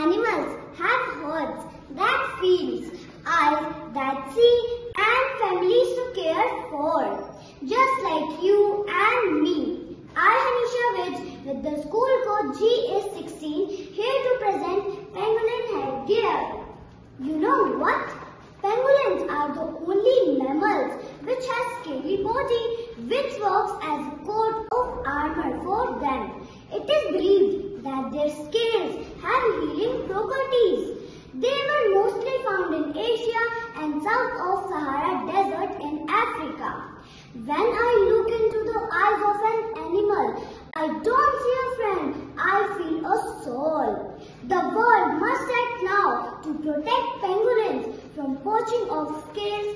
Animals have hearts that feels, eyes that see, and families to care for. Just like you and me. I, Hanisha Vij, with the school code GA16, here to present Pangolin headgear. You know what? Pangolins are the only mammals which has scaly body which works as a coat of armor for them. It is believed that their scales have healing properties. They were mostly found in Asia and south of Sahara Desert in Africa. When I look into the eyes of an animal, I don't see a friend, I feel a soul. The world must act now to protect pangolins from poaching of scales